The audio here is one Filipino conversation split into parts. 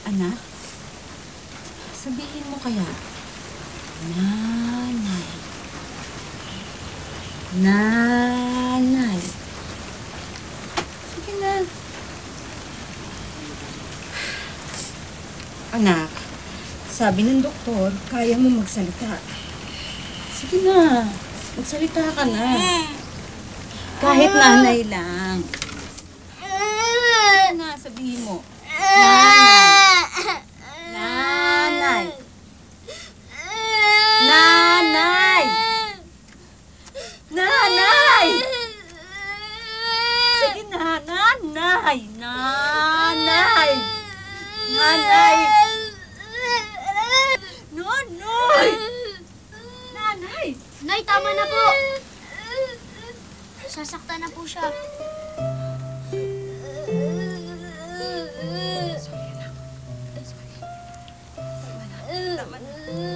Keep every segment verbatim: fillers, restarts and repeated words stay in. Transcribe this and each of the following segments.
Anak, sabihin mo kaya, nanay. Nanay. Sige na. Anak, sabi ng doktor, kaya mo magsalita. Sige na, magsalita ka na. Kahit nanay lang. Sige na, sabihin mo. Nanay. Nanay. Nanay. Nanay. Sige na, nanay. Nanay. Nanay. Nanay. Nanay. Nay, tama na po. Sasaktan na po siya. Sorry, anak. Sorry. Tama na. Tama na.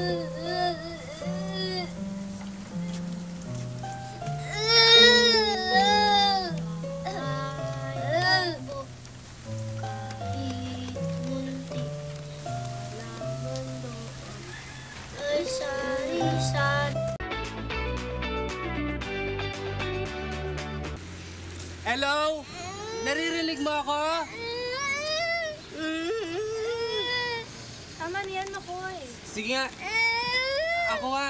Hello? Naririnig mo ako? Tama niyan, Makoy. Sige nga. Ako nga.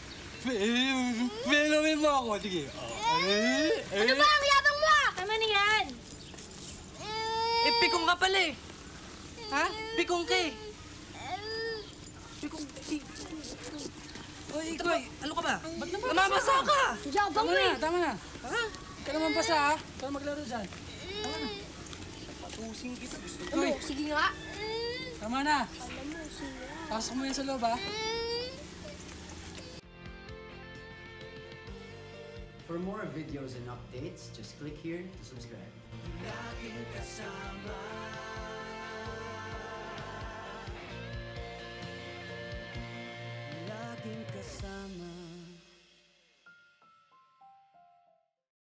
Pinumin mo ako. Sige. Ano ba ang yabang mo? Tama niyan. Eh, pikong ka pala eh. Ha? Pikong ka eh. Pikong... Oy, ikaw, ano ka ba? Ba't naman namamasa ka? Yabang mo eh. Tama na. Ha? Ka naman basa ha? Ka maglaro dyan. Tama na. Patusing kita. Gusto ko Ano? eh. Sige nga. Tama na. Alam mo, sige. Pasok mo yan sa loob ha. For more videos and updates, just click here to subscribe. Laging kasama.